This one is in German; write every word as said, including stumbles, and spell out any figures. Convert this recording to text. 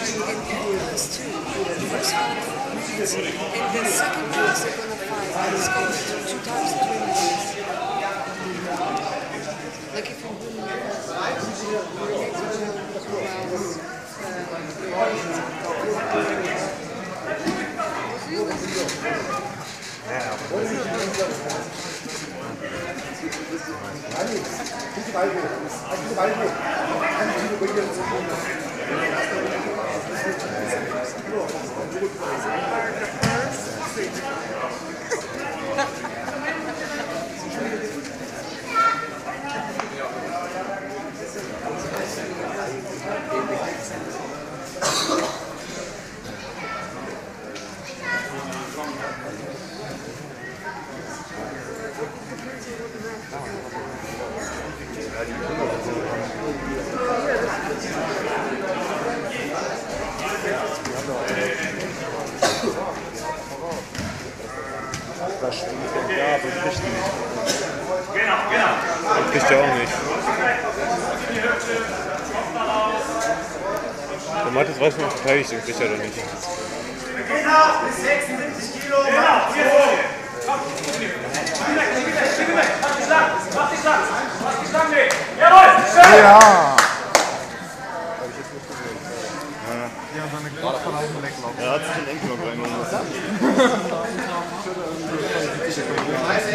in class too. The first round of men's, and the second class they're gonna fight. It's going to two times the three minutes. Like if you win the next 아니, 그러지 말고, 아니, 그러지 말고, 아니, 뒤로 걸려서. Das stimmt. Ja, aber ich nicht. Genau, genau. Das kriegt er auch nicht. Der Mattes weiß, wie man verteidigt, den kriegt er doch nicht. Wir gehen ab bis sechsundsiebzig Kilo. Genau, hier. Komm, geh weg, geh weg, geh weg. Schlag.